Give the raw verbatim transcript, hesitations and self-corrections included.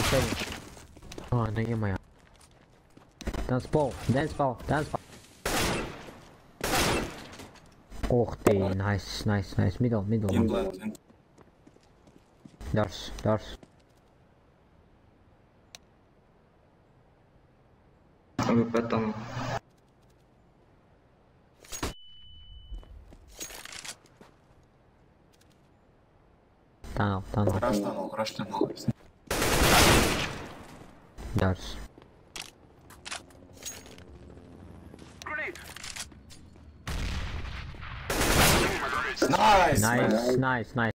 seconds. Oh, no, get my. Dance ball, dance ball, dance ball. Och, die, nice, nice, nice. Middle, middle. In plant. In... Dars, dars. I'm bet on. Tunnel, tunnel. Rush tunnel, rush tunnel. Dars. Nice! Nice, Man. nice, nice.